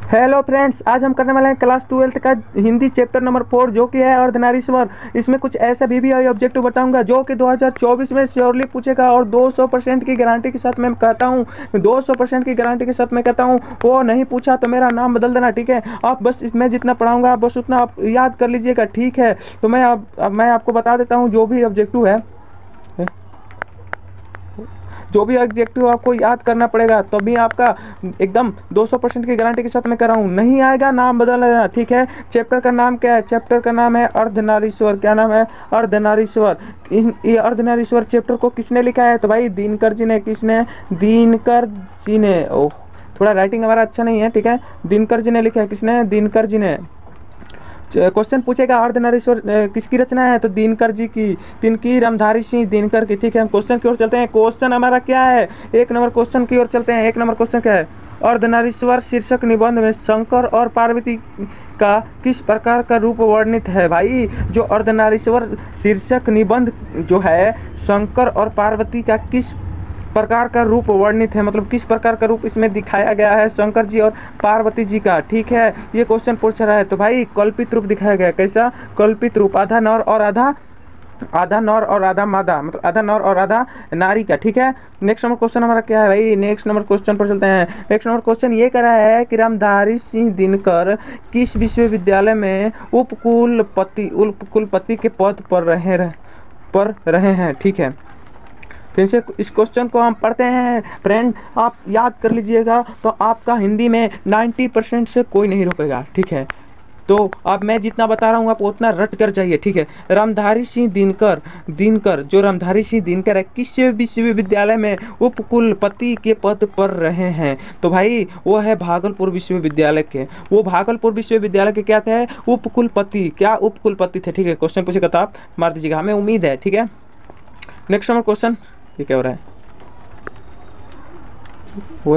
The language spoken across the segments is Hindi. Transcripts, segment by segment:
हेलो फ्रेंड्स, आज हम करने वाले हैं क्लास 12th का हिंदी चैप्टर नंबर 4 जो कि है अर्धनारी स्वर। इसमें कुछ ऐसा VVI ऑब्जेक्टिव बताऊंगा जो कि 2024 में श्योरली पूछेगा और 200% की गारंटी के साथ मैं कहता हूं, 200% की गारंटी के साथ मैं कहता हूं। वो नहीं पूछा तो मेरा नाम बदल देना, ठीक है। आप बस मैं जितना पढ़ाऊँगा आप बस उतना आप याद कर लीजिएगा, ठीक है। तो मैं आपको बता देता हूँ जो भी ऑब्जेक्टिव आपको याद करना पड़ेगा, तो भी आपका एकदम 200% की गारंटी के साथ मैं कर रहा हूँ। नहीं आएगा नाम बदल लेना, ठीक है। चैप्टर का नाम क्या है? चैप्टर का नाम है अर्धनारीश्वर। क्या नाम है? अर्धनारीश्वर। ये अर्धनारीश्वर चैप्टर को किसने लिखा है? तो भाई दिनकर जी ने। किसने? दिनकर जी ने। ओह, थोड़ा राइटिंग हमारा अच्छा नहीं है, ठीक है। दिनकर जी ने लिखा है। किसने? दिनकर जी ने। क्वेश्चन पूछेगा अर्धनारीश्वर किसकी रचना है? तो दिनकर जी की। किनकी? रामधारी सिंह दिनकर की, ठीक है। हम क्वेश्चन की ओर चलते हैं। क्वेश्चन हमारा क्या है? 1 नंबर क्वेश्चन की ओर चलते हैं। 1 नंबर क्वेश्चन क्या है? अर्धनारीश्वर शीर्षक निबंध में शंकर और पार्वती का किस प्रकार का रूप वर्णित है? भाई जो अर्धनारीश्वर शीर्षक निबंध जो है, शंकर और पार्वती का किस प्रकार का रूप वर्णित है, मतलब किस प्रकार का रूप इसमें दिखाया गया है शंकर जी और पार्वती जी का, ठीक है। ये क्वेश्चन पूछ रहा है। तो भाई कल्पित रूप दिखाया गया है। कैसा? कल्पित रूप। आधा नर और आधा मादा, मतलब आधा नर और आधा नारी का, ठीक है। नेक्स्ट नंबर क्वेश्चन हमारा क्या है भाई? नेक्स्ट नंबर क्वेश्चन पर चलते हैं। नेक्स्ट नंबर क्वेश्चन ये कह रहा है कि रामधारी सिंह दिनकर किस विश्वविद्यालय में उपकुलपति के पद पर रहे हैं, ठीक है। फिर से इस क्वेश्चन को हम पढ़ते हैं। फ्रेंड आप याद कर लीजिएगा तो आपका हिंदी में 90% से कोई नहीं रोकेगा, ठीक है। तो अब मैं जितना बता रहा हूँ आप उतना रट कर जाइए, ठीक है। रामधारी सिंह दिनकर जो रामधारी सिंह दिनकर है, किस विश्वविद्यालय में उपकुलपति के पद पर रहे हैं? तो भाई वो है भागलपुर विश्वविद्यालय के। वो भागलपुर विश्वविद्यालय के क्या थे? उपकुलपति। क्या? उपकुलपति थे, ठीक है। क्वेश्चन पूछेगा तो आप मार दीजिएगा, हमें उम्मीद है, ठीक है। नेक्स्ट नंबर क्वेश्चन ये क्या हो रहा है? वो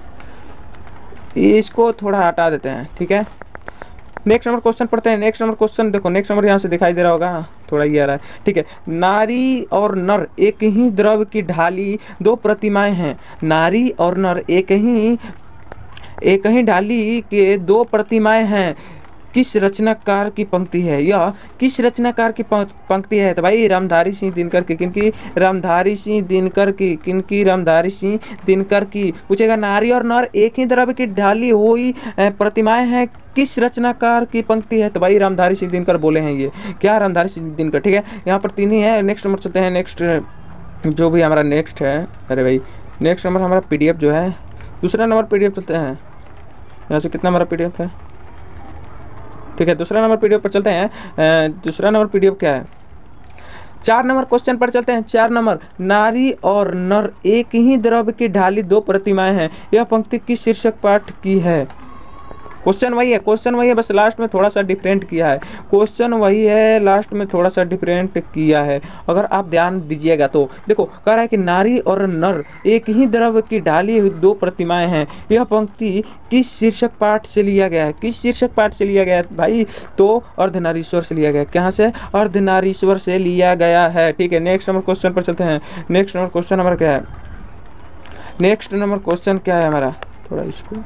इसको थोड़ा हटा देते हैं, ठीक है। नेक्स्ट नंबर क्वेश्चन पढ़ते हैं। नेक्स्ट नंबर क्वेश्चन देखो, नेक्स्ट नंबर यहाँ से दिखाई दे रहा होगा, थोड़ा ये आ रहा है, ठीक है। नारी और नर एक ही द्रव की ढाली दो प्रतिमाएं हैं। नारी और नर एक ही ढाली के दो प्रतिमाएं हैं। किस रचनाकार की पंक्ति है? यह किस रचनाकार की पंक्ति है? तो भाई रामधारी सिंह दिनकर की। किनकी? रामधारी सिंह दिनकर की। किनकी? रामधारी सिंह दिनकर की। पूछेगा नारी और नर एक ही द्रव्य की ढाली हुई प्रतिमाएं हैं, किस रचनाकार की पंक्ति है? तो भाई रामधारी सिंह दिनकर बोले हैं ये। क्या? रामधारी सिंह दिनकर, ठीक है। यहाँ पर 3 ही है। नेक्स्ट नंबर चलते हैं। नेक्स्ट जो भी हमारा नेक्स्ट है, अरे भाई नेक्स्ट नंबर हमारा PDF जो है, दूसरा नंबर PDF चलते हैं। यहाँ से कितना हमारा PDF है, ठीक है। दूसरा नंबर PDF पर चलते हैं। दूसरा नंबर PDF क्या है? 4 नंबर क्वेश्चन पर चलते हैं। 4 नंबर, नारी और नर एक ही द्रव्य की ढाली दो प्रतिमाएं हैं, यह पंक्ति किस शीर्षक पाठ की है? क्वेश्चन वही है, बस लास्ट में थोड़ा सा डिफरेंट किया है। क्वेश्चन वही है, लास्ट में थोड़ा सा डिफरेंट किया है। अगर आप ध्यान दीजिएगा तो देखो, कह रहा है कि नारी और नर एक ही द्रव्य की ढाली दो प्रतिमाएं हैं, यह पंक्ति किस शीर्षक पाठ से लिया गया है? किस शीर्षक पाठ से लिया गया है भाई? तो अर्धनारीश्वर से लिया गया। कहाँ से? अर्धनारीश्वर से लिया गया है, ठीक है। नेक्स्ट नंबर क्वेश्चन पर चलते हैं। नेक्स्ट नंबर क्वेश्चन हमारा क्या है? नेक्स्ट नंबर क्वेश्चन क्या है हमारा? थोड़ा इसको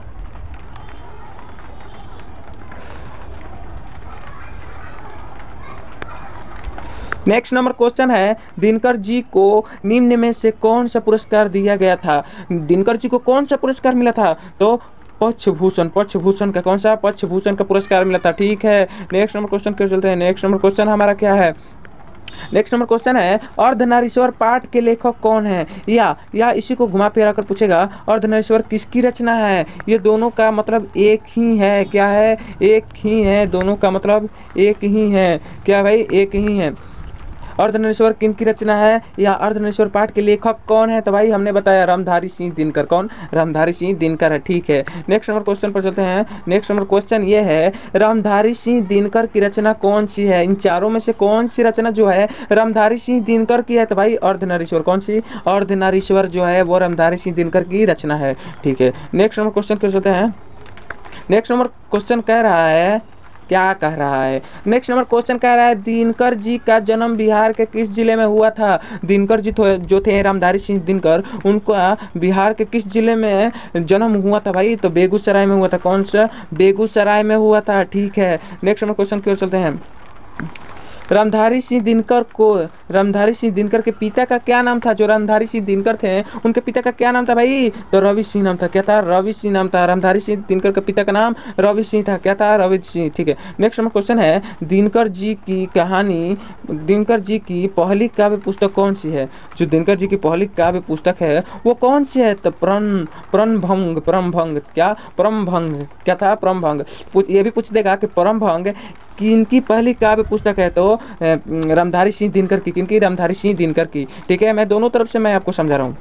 नेक्स्ट नंबर क्वेश्चन है, दिनकर जी को निम्न में से कौन सा पुरस्कार दिया गया था? दिनकर जी को कौन सा पुरस्कार मिला था? तो पद्मभूषण का। कौन सा? पद्मभूषण का पुरस्कार मिला था, ठीक है। नेक्स्ट नंबर क्वेश्चन क्यों चलते हैं। नेक्स्ट नंबर क्वेश्चन हमारा क्या है? नेक्स्ट नंबर क्वेश्चन है, अर्धनारीश्वर पाठ के लेखक कौन है? या इसी को घुमा फिरा कर पूछेगा, अर्धनारीश्वर किसकी रचना है? ये दोनों का मतलब एक ही है। क्या है? एक ही है। दोनों का मतलब एक ही है। क्या भाई? एक ही है। अर्धनारीश्वर किनकी रचना है? या अर्धनारीश्वर पाठ के लेखक कौन है? तो भाई हमने बताया रामधारी सिंह दिनकर। कौन? रामधारी सिंह दिनकर है, ठीक है। नेक्स्ट नंबर क्वेश्चन पर चलते हैं। नेक्स्ट नंबर क्वेश्चन ये है, रामधारी सिंह दिनकर की रचना कौन सी है? इन चारों में से कौन सी रचना जो है रामधारी सिंह दिनकर की है? तो भाई अर्धनारीश्वर। कौन सी? अर्धनारीश्वर जो है वो रामधारी सिंह दिनकर की रचना है, ठीक है। नेक्स्ट नंबर क्वेश्चन पर चलते हैं। नेक्स्ट नंबर क्वेश्चन कह रहा है क्या कह रहा है। नेक्स्ट नंबर क्वेश्चन कह रहा है दिनकर जी का जन्म बिहार के किस जिले में हुआ था। दिनकर जी जो थे रामधारी सिंह दिनकर, उनका बिहार के किस जिले में जन्म हुआ था भाई, तो बेगूसराय में हुआ था। कौन सा, बेगूसराय में हुआ था। ठीक है, नेक्स्ट नंबर क्वेश्चन की ओर चलते हैं। रामधारी सिंह दिनकर के पिता का क्या नाम था। जो रामधारी सिंह दिनकर थे उनके पिता का क्या नाम था भाई, तो रवि सिंह नाम था। क्या था, रवि सिंह नाम था। रामधारी सिंह दिनकर के पिता का नाम रवि सिंह था। क्या था, रवि सिंह। ठीक है, नेक्स्ट नंबर क्वेश्चन है दिनकर जी की कहानी, दिनकर जी की पहली काव्य पुस्तक कौन सी है। जो दिनकर जी की पहली काव्य पुस्तक है वो कौन सी है, तो परमभंग। क्या, परमभंग। क्या था, परमभंग। ये भी पूछ देगा कि परमभंग किनकी पहली काव्य पुस्तक है, तो रामधारी सिंह दिनकर की। किनकी, रामधारी सिंह दिनकर की। ठीक है, मैं दोनों तरफ से मैं आपको समझा रहा हूँ।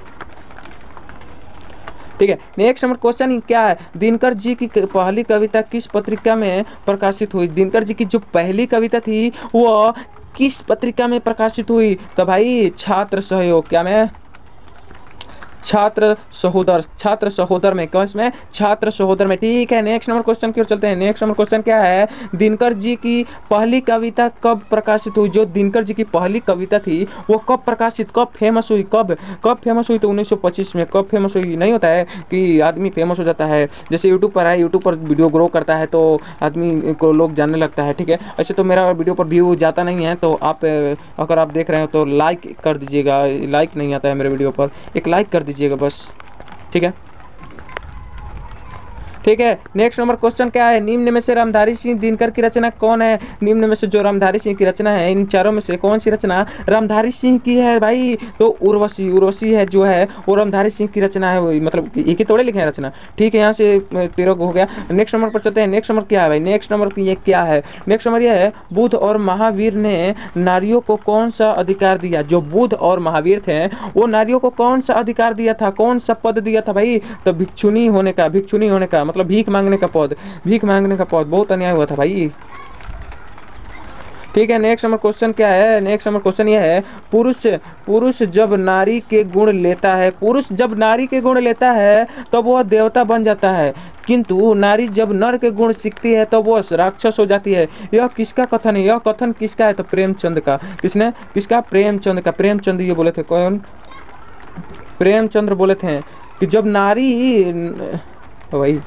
ठीक है, नेक्स्ट नंबर क्वेश्चन क्या है, दिनकर जी की पहली कविता किस पत्रिका में प्रकाशित हुई। दिनकर जी की जो पहली कविता थी वो किस पत्रिका में प्रकाशित हुई, तो भाई छात्र सहयोग। क्या में, छात्र सहोदर में। कौन में, छात्र सहोदर में। ठीक है, नेक्स्ट नंबर क्वेश्चन की ओर चलते हैं। नेक्स्ट नंबर क्वेश्चन क्या है, दिनकर जी की पहली कविता कब प्रकाशित हुई। जो दिनकर जी की पहली कविता थी वो कब प्रकाशित, कब फेमस हुई, कब फेमस हुई, तो 1925 में। कब फेमस हुई, नहीं होता है कि आदमी फेमस हो जाता है, जैसे यूट्यूब पर है, यूट्यूब पर वीडियो ग्रो करता है तो आदमी को लोग जानने लगता है। ठीक है, ऐसे तो मेरा वीडियो पर व्यू जाता नहीं है, तो आप अगर आप देख रहे हो तो लाइक कर दीजिएगा। लाइक नहीं आता है मेरे वीडियो पर, एक लाइक कर दीजिएगा बस। ठीक है, ठीक है, नेक्स्ट नंबर क्वेश्चन क्या है, निम्न में से रामधारी सिंह दिनकर की रचना कौन है। निम्न में से जो रामधारी सिंह की रचना है, इन चारों में से कौन सी रचना रामधारी सिंह की है भाई, तो उर्वशी है जो है वो रामधारी सिंह की रचना है। वो मतलब एक ही थोड़े लिखे हैं रचना। ठीक है, यहाँ से 13 हो गया। नेक्स्ट नंबर पर चलते हैं। नेक्स्ट नंबर क्या है भाई, नेक्स्ट नंबर ये क्या है, नेक्स्ट नंबर ये है बुद्ध और महावीर ने नारियों को कौन सा अधिकार दिया। जो बुद्ध और महावीर थे वो नारियों को कौन सा अधिकार दिया था, कौन सा पद दिया था भाई, तो भिक्षुणी होने का मतलब भीख मांगने का पद, भीख मांगने का पद। बहुत अन्याय हुआ था भाई। ठीक है, नेक्स्ट नंबर क्वेश्चन क्या है, नेक्स्ट नंबर क्वेश्चन ये है पुरुष जब नारी के गुण लेता है, पुरुष जब नारी के गुण लेता है तो वह देवता बन जाता है, किंतु नारी जब नर के गुण सीखती है तो वह राक्षस हो जाती है। यह किसका कथन है, यह कथन किसका है, तो प्रेमचंद का। किसने, किसका, प्रेमचंद का। प्रेमचंद ये बोले थे, कौन, प्रेमचंद्र बोले थे कि जब नारी वही,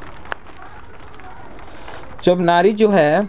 जब नारी जो है,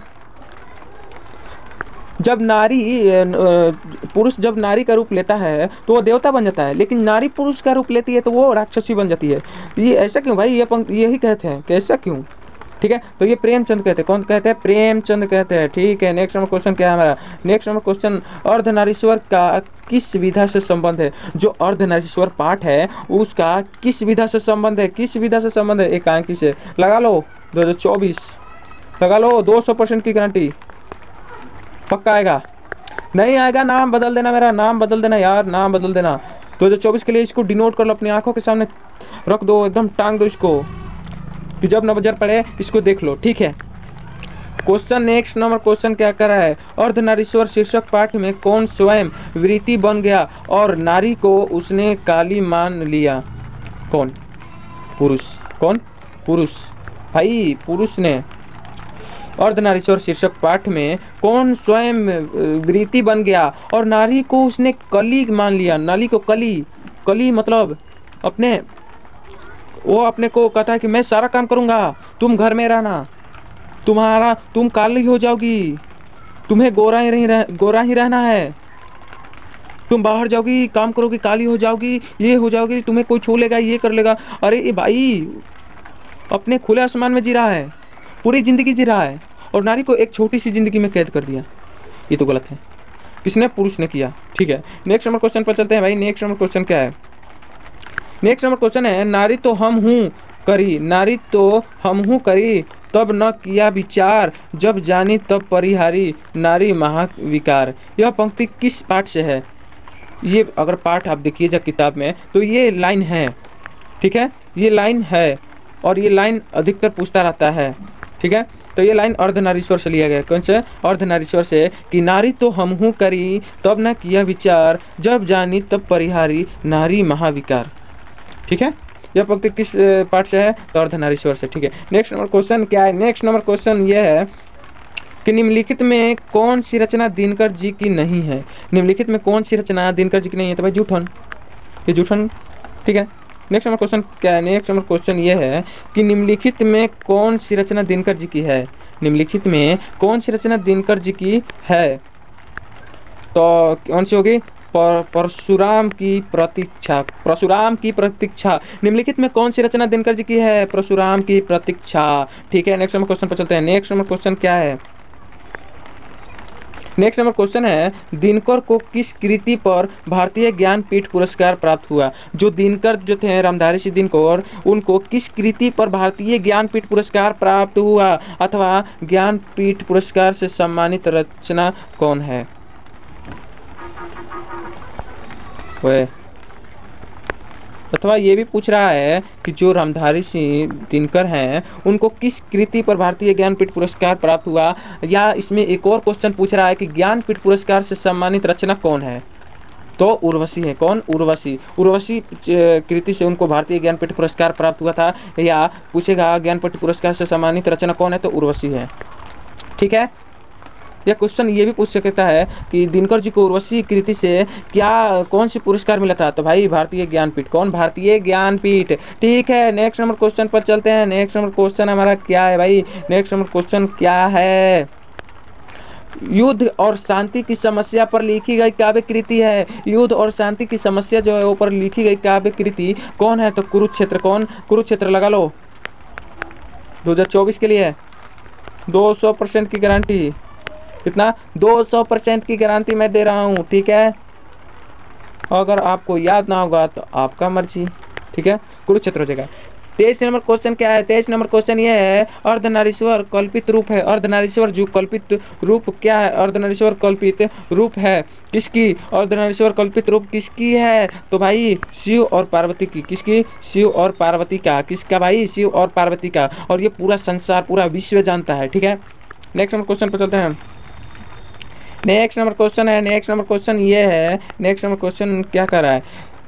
जब नारी पुरुष जब नारी का रूप लेता है तो वो देवता बन जाता है, लेकिन नारी पुरुष का रूप लेती है तो वो राक्षसी बन जाती है। ये ऐसा क्यों भाई, ये पंक्ति यही कहते हैं कि ऐसा क्यों। ठीक है, तो ये प्रेमचंद कहते हैं। कौन कहते हैं, प्रेमचंद कहते हैं। ठीक है, नेक्स्ट नंबर क्वेश्चन क्या है हमारा, नेक्स्ट नंबर क्वेश्चन अर्धनारीश्वर का किस विधा से संबंध है। जो अर्धनारीश्वर पाठ है उसका किस विधा से संबंध है, किस विधा से संबंध है, एकांकी से। लगा लो 2024, लगा लो 200% की गारंटी। पक्का आएगा, नहीं आएगा नाम बदल देना, मेरा नाम बदल देना यार, नाम बदल देना। 2024 के लिए इसको डिनोट कर लो, अपनी आंखों के सामने रख दो, एकदम टांग दो इसको कि जब नजर पड़े इसको देख लो। ठीक है, क्वेश्चन नेक्स्ट नंबर क्वेश्चन क्या कर रहा है, अर्धनारीश्वर शीर्षक पाठ में कौन स्वयं वृत्ति बन गया और नारी को उसने काली मान लिया। कौन, पुरुष। कौन, पुरुष भाई, पुरुष ने अर्धनारीश्वर शीर्षक पाठ में कौन स्वयं वृत्ति बन गया और नारी को उसने कली मान लिया। नारी को कली मतलब अपने, वो अपने को कहता है कि मैं सारा काम करूंगा, तुम घर में रहना, तुम काली हो जाओगी, तुम्हें गोरा ही रहना है, तुम बाहर जाओगी, काम करोगी, काली हो जाओगी, ये हो जाओगी, तुम्हें कोई छू लेगा, ये कर लेगा। अरे ये भाई अपने खुले आसमान में जी रहा है, पूरी जिंदगी जी रहा है, और नारी को एक छोटी सी जिंदगी में कैद कर दिया। ये तो गलत है। किसने, पुरुष ने किया। ठीक है, नेक्स्ट नंबर क्वेश्चन पर चलते हैं भाई। नेक्स्ट नंबर क्वेश्चन क्या है, नेक्स्ट नंबर क्वेश्चन है नारी तो हम हूँ करी, नारी तो हम हूँ करी, तब न किया विचार, जब जानी तब परिहारी, नारी महाविकार। यह पंक्ति किस पाठ से है। ये अगर पाठ आप देखिएगा किताब में तो ये लाइन है। ठीक है, ये लाइन है और ये लाइन अधिकतर पूछता रहता है। ठीक है, तो ये लाइन अर्धनारीश्वर से लिया गया। कौन से, अर्धनारीश्वर से, कि नारी तो हम हूँ करी, तब न किया विचार, जब जानी तब परिहारी, नारी महाविकार। ठीक है, यह पंक्ति किस पाठ से है, तो अर्धनारीश्वर से। ठीक है, नेक्स्ट नंबर क्वेश्चन क्या है, नेक्स्ट नंबर क्वेश्चन ये है कि निम्नलिखित में कौन सी रचना दिनकर जी की नहीं है। निम्नलिखित में कौन सी रचना दिनकर जी की नहीं है, तो भाई जूठन, ये जूठन, ठीक है। नेक्स्ट नंबर क्वेश्चन क्या है, नेक्स्ट नंबर क्वेश्चन ये है कि निम्नलिखित में कौन सी रचना दिनकर जी की है। निम्नलिखित में कौन सी रचना दिनकर जी की है, तो कौन सी होगी, परशुराम की प्रतीक्षा, परशुराम की प्रतीक्षा। निम्नलिखित में कौन सी रचना दिनकर जी की है, परशुराम की प्रतीक्षा, ठीक है। नेक्स्ट नंबर क्वेश्चन पर चलते हैं। नेक्स्ट नंबर क्वेश्चन क्या है, नेक्स्ट नंबर क्वेश्चन है दिनकर को किस कृति पर भारतीय ज्ञानपीठ पुरस्कार प्राप्त हुआ। जो दिनकर जो थे रामधारी सिंह दिनकर, उनको किस कृति पर भारतीय ज्ञानपीठ पुरस्कार प्राप्त हुआ अथवा ज्ञानपीठ पुरस्कार से सम्मानित रचना कौन है। वे अथवा ये भी पूछ रहा है कि जो रामधारी सिंह दिनकर हैं उनको किस कृति पर भारतीय ज्ञानपीठ पुरस्कार प्राप्त हुआ, या इसमें एक और क्वेश्चन पूछ रहा है कि ज्ञानपीठ पुरस्कार से सम्मानित रचना कौन है। तो उर्वशी है, कौन, उर्वशी, उर्वशी कृति से उनको भारतीय ज्ञानपीठ पुरस्कार प्राप्त हुआ था, या पूछेगा ज्ञानपीठ पुरस्कार से सम्मानित रचना कौन है, तो उर्वशी है, ठीक है। यह क्वेश्चन ये भी पूछ सकता है कि दिनकर जी को उर्वशी कृति से क्या कौन सी पुरस्कार मिला था, तो भाई भारतीय ज्ञानपीठ, कौन, भारतीय ज्ञानपीठ, ठीक है। नेक्स्ट नंबर क्वेश्चन पर चलते हैं। नेक्स्ट नंबर क्वेश्चन हमारा क्या है भाई, नेक्स्ट नंबर क्वेश्चन क्या है, युद्ध और शांति की समस्या पर लिखी गई काव्य कृति है। युद्ध और शांति की समस्या जो है ऊपर लिखी गई काव्य कृति कौन है, तो कुरुक्षेत्र, कौन, कुरुक्षेत्र लगा लो 2024 के लिए 200% की गारंटी, कितना, 200% की गारंटी मैं दे रहा हूँ, ठीक है। अगर आपको याद ना होगा तो आपका मर्जी, ठीक है, कुरुक्षेत्र हो जाएगा। 23 नंबर क्वेश्चन क्या है, 23 नंबर क्वेश्चन ये है अर्धनारीश्वर कल्पित रूप है। अर्धनारीश्वर जो कल्पित रूप क्या है, अर्धनारीश्वर कल्पित रूप है किसकी, अर्धनारीश्वर कल्पित रूप किसकी है, तो भाई शिव और पार्वती की, किसकी, शिव और पार्वती का, किसका भाई, शिव और पार्वती का, और ये पूरा संसार पूरा विश्व जानता है, ठीक है। नेक्स्ट नंबर क्वेश्चन पर चलते हैं। नेक्स्ट नंबर क्वेश्चन है, नेक्स्ट नंबर क्वेश्चन ये है, नेक्स्ट नंबर क्वेश्चन क्या कर रहा है,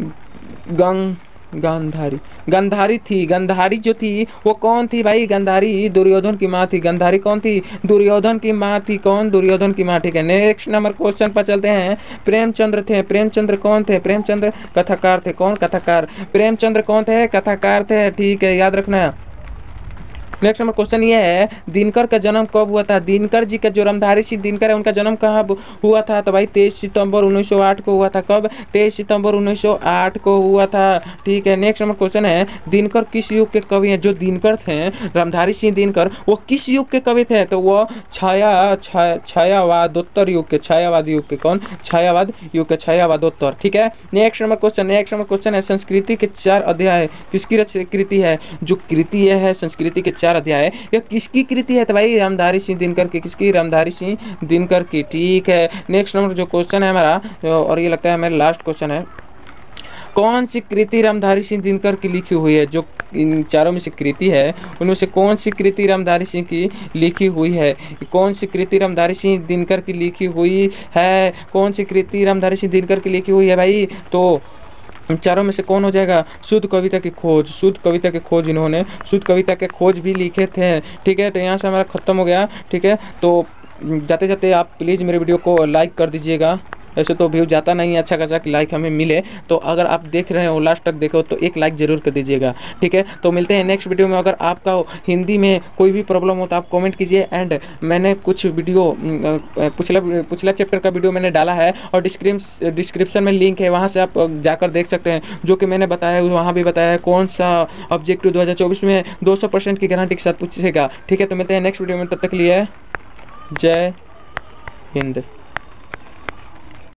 गांधारी, गांधारी थी, गांधारी जो थी वो कौन थी भाई, गांधारी दुर्योधन की माँ थी। गांधारी कौन थी, दुर्योधन की माँ थी, कौन, दुर्योधन की माँ, ठीक है। नेक्स्ट नंबर क्वेश्चन पर चलते हैं। प्रेमचंद्र थे, प्रेमचंद्र कौन थे, प्रेमचंद्र कथाकार थे, कौन, कथाकार, प्रेमचंद्र कौन थे, कथाकार थे, ठीक है, याद रखना। नेक्स्ट नंबर क्वेश्चन ये है दिनकर का जन्म कब हुआ था। दिनकर जी का जो रामधारी सिंह दिनकर है उनका जन्म कहाँ हुआ था, तो भाई 23 सितंबर 1908 को हुआ था। कब, 23 सितंबर 1908 को हुआ था, ठीक है। नेक्स्ट नंबर क्वेश्चन है दिनकर किस युग के कवि हैं। जो दिनकर थे रामधारी सिंह दिनकर वो किस युग के कवि थे, तो वो छायावादोत्तर युग के, छायावाद युग के, कौन, छायावाद युग के, छायावादोत्तर, ठीक है। Next number question, next number question है संस्कृति के 4 अध्याय किसकी कृति है। जो कृति है संस्कृति के 4 अध्याय यह किसकी कृति है, तो भाई रामधारी सिंह दिनकर की, किसकी, रामधारी सिंह दिनकर की, ठीक है। नेक्स्ट नंबर जो क्वेश्चन है हमारा, और ये लगता है हमारा लास्ट क्वेश्चन है, कौन सी कृति रामधारी सिंह दिनकर की लिखी हुई है। जो इन चारों में से कृति है उनमें से कौन सी कृति रामधारी सिंह की लिखी हुई है, कौन सी कृति रामधारी सिंह दिनकर की लिखी हुई है, कौन सी कृति रामधारी सिंह दिनकर की लिखी हुई है भाई, तो चारों में से कौन हो जाएगा, शुद्ध कविता की खोज, शुद्ध कविता की खोज, इन्होंने शुद्ध कविता के खोज भी लिखे थे, ठीक है। तो यहाँ से हमारा खत्म हो गया, ठीक है। तो जाते जाते आप प्लीज़ मेरे वीडियो को लाइक कर दीजिएगा, ऐसे तो व्यू जाता नहीं है अच्छा खासा कि लाइक हमें मिले, तो अगर आप देख रहे हो लास्ट तक देखो तो एक लाइक ज़रूर कर दीजिएगा, ठीक है। तो मिलते हैं नेक्स्ट वीडियो में। अगर आपका हिंदी में कोई भी प्रॉब्लम हो तो आप कमेंट कीजिए, एंड मैंने कुछ वीडियो पिछला चैप्टर का वीडियो मैंने डाला है और डिस्क्रिप्शन में लिंक है, वहाँ से आप जाकर देख सकते हैं। जो कि मैंने बताया है वहाँ भी बताया है कौन सा ऑब्जेक्टिव 2024 में 200% की गारंटी के साथ पूछेगा, ठीक है। तो मिलते हैं नेक्स्ट वीडियो में, तब तक के लिए जय हिंद।